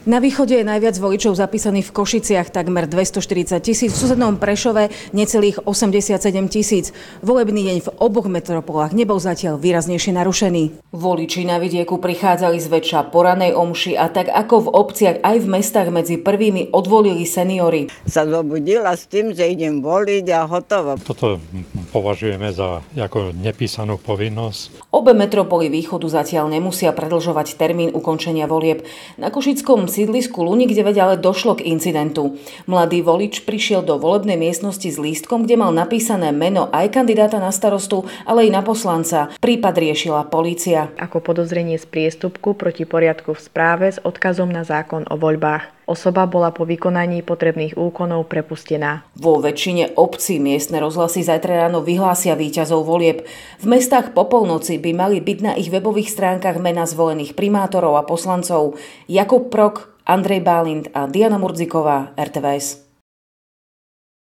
Na východe je najviac voličov zapísaných v Košiciach, takmer 240 000, v susednom Prešove necelých 87 000. Volebný deň v oboch metropolách nebol zatiaľ výraznejšie narušený. Voliči na vidieku prichádzali zväčša po ranej omši a tak ako v obciach aj v mestách medzi prvými odvolili seniori. Sa zobudila s tým, že idem voliť a hotovo. Toto považujeme za ako nepísanú povinnosť. Obe metropoly východu zatiaľ nemusia predĺžovať termín ukončenia volieb. Na košickom sídlisku Luník 9 ale došlo k incidentu. Mladý volič prišiel do volebnej miestnosti s lístkom, kde mal napísané meno aj kandidáta na starostu, ale aj na poslanca. Prípad riešila polícia. Ako podozrenie z priestupku proti poriadku v správe s odkazom na zákon o voľbách. Osoba bola po vykonaní potrebných úkonov prepustená. Vo väčšine obcí miestne rozhlasy zajtra ráno vyhlásia víťazov volieb. V mestách po polnoci by mali byť na ich webových stránkach mená zvolených primátorov a poslancov. Jakub Prok, Andrej Bálint a Diana Murdziková, RTVS.